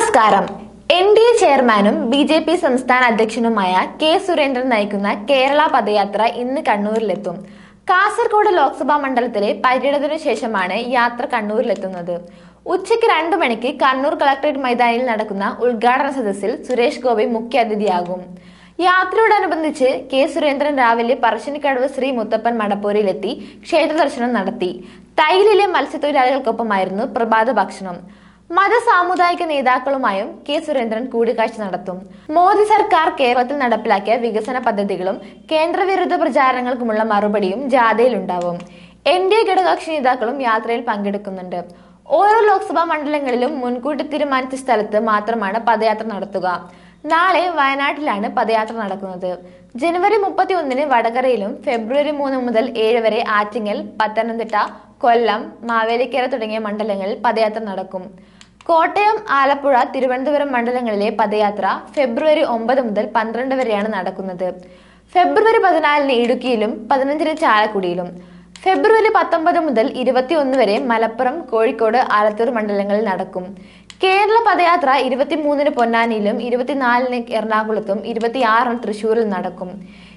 നമസ്കാരം. NDA ചെയർമാനും BJP സംസ്ഥാന അധ്യക്ഷനുമായ കെ സുരേന്ദ്രൻ നയിക്കുന്ന കേരള പദയാത്ര ഇന്ന് കണ്ണൂരിലെത്തും. കാസർഗോഡ് ലോക്സഭാ മണ്ഡലത്തിലെ പര്യടനത്തിനു ശേഷമാണ് യാത്ര കണ്ണൂരിലെത്തുന്നത്. ഉച്ചയ്ക്ക് 2 മണിക്ക് കണ്ണൂർ കളക്ടറേറ്റ് മൈതാനിയിൽ നടക്കുന്ന ഉദ്ഘാടന സദസ്സിൽ സുരേഷ് ഗോപി മുഖ്യാതിഥിയാകും. യാത്രയോടനുബന്ധിച്ച് കെ സുരേന്ദ്രൻ രാവിലെ പറശ്ശിനിക്കടവ് ശ്രീ മുത്തപ്പൻ മടപ്പൂരിലെത്തി ക്ഷേത്ര ദർശനം നടത്തി. തൈലിലെ മത്സ്യത്തൊഴിലാളികൾക്കൊപ്പമായിരുന്നു പ്രഭാത ഭക്ഷണം. മത സാമുദായിക നേതാക്കളുമായും കെ സുരേന്ദ്രൻ കൂടിക്കാഴ്ച നടത്തും. മോദി സർക്കാർ കേരളത്തിൽ നടപ്പിലാക്കിയ വികസന പദ്ധതികളും കേന്ദ്രവിരുദ്ധ പ്രചാരണങ്ങൾക്കുമുള്ള മറുപടിയും ജാഥയിലുണ്ടാവും. NDA ഘടകകക്ഷി നേതാക്കളും യാത്രയിൽ പങ്കെടുക്കുന്നുണ്ട്. ഓരോ ലോക്സഭാ മണ്ഡലങ്ങളിലും മുൻകൂട്ടി തീരുമാനിച്ച സ്ഥലത്ത് മാത്രമാണ് പദയാത്ര നടത്തുക. നാളെ വയനാട്ടിലാണ് പദയാത്ര നടക്കുന്നത്. ജനുവരി 31 വടകരയിലും ഫെബ്രുവരി 3 മുതൽ 7 വരെ ആറ്റിങ്ങൽ, പത്തനംതിട്ട, കൊല്ലം, മാവേലിക്കര തുടങ്ങിയ മണ്ഡലങ്ങളിൽ പദയാത്ര നടക്കും. കോട്ടയം, ആലപ്പുഴ, തിരുവനന്തപുരം മണ്ഡലങ്ങളിലെ പദയാത്ര ഫെബ്രുവരി 9 മുതൽ 12 വരെയാണ് നടക്കുന്നത്. ഫെബ്രുവരി 14 ഇടുക്കിയിലും 15 ചാലക്കുടിയിലും, ഫെബ്രുവരി 19 മുതൽ 21 വരെ മലപ്പുറം, കോഴിക്കോട്, ആലത്തൂർ മണ്ഡലങ്ങളിൽ നടക്കും. കേരള പദയാത്ര 23 പൊന്നാനിയിലും 24 എറണാകുളത്തും 26 തൃശൂരിൽ നടക്കും.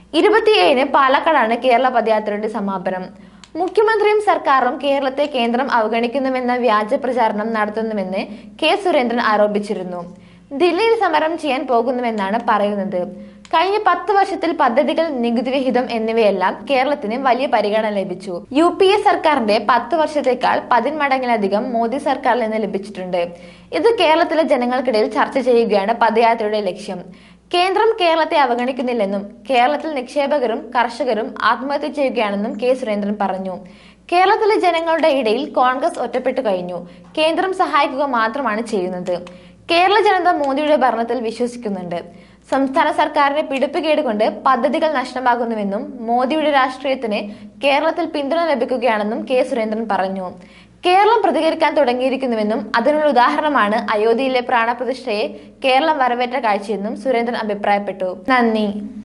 27 പാലക്കാടാണ് കേരള പദയാത്രയുടെ സമാപനം. മുഖ്യമന്ത്രിയും സർക്കാരും കേരളത്തെ കേന്ദ്രം അവഗണിക്കുന്നുവെന്ന വ്യാജ പ്രചാരണം നടത്തുന്നുവെന്ന് കെ സുരേന്ദ്രൻ ആരോപിച്ചിരുന്നു. ദില്ലിയിൽ സമരം ചെയ്യാൻ പോകുന്നുവെന്നാണ് പറയുന്നത്. കഴിഞ്ഞ 10 വർഷത്തിൽ പദ്ധതികൾ, നികുതി വിഹിതം എന്നിവയെല്ലാം കേരളത്തിന് വലിയ പരിഗണന ലഭിച്ചു. UPA സർക്കാരിന്റെ 10 വർഷത്തേക്കാൾ 10 മടങ്ങിലധികം മോദി സർക്കാരിൽ നിന്ന് ലഭിച്ചിട്ടുണ്ട്. ഇത് കേരളത്തിലെ ജനങ്ങൾക്കിടയിൽ ചർച്ച ചെയ്യുകയാണ് പദയാത്രയുടെ ലക്ഷ്യം. കേന്ദ്രം കേരളത്തെ അവഗണിക്കുന്നില്ലെന്നും കേരളത്തിൽ നിക്ഷേപകരും കർഷകരും ആത്മഹത്യ ചെയ്യുകയാണെന്നും കെ സുരേന്ദ്രൻ പറഞ്ഞു. കേരളത്തിലെ ജനങ്ങളുടെ ഇടയിൽ കോൺഗ്രസ് ഒറ്റപ്പെട്ടു കഴിഞ്ഞു. കേന്ദ്രം സഹായിക്കുക മാത്രമാണ് ചെയ്യുന്നത്. കേരള ജനത മോദിയുടെ ഭരണത്തിൽ വിശ്വസിക്കുന്നുണ്ട്. സംസ്ഥാന സർക്കാരിന്റെ പിടിപ്പുകേട് കൊണ്ട് പദ്ധതികൾ നഷ്ടമാകുന്നുവെന്നും മോദിയുടെ രാഷ്ട്രീയത്തിന് കേരളത്തിൽ പിന്തുണ ലഭിക്കുകയാണെന്നും കെ സുരേന്ദ്രൻ പറഞ്ഞു. കേരളം പ്രതികരിക്കാൻ തുടങ്ങിയിരിക്കുന്നുവെന്നും അതിനുള്ള ഉദാഹരണമാണ് അയോധ്യയിലെ പ്രാണപ്രതിഷ്ഠയെ കേരളം വരവേറ്റ കാഴ്ചയെന്നും സുരേന്ദ്രൻ അഭിപ്രായപ്പെട്ടു. നന്ദി.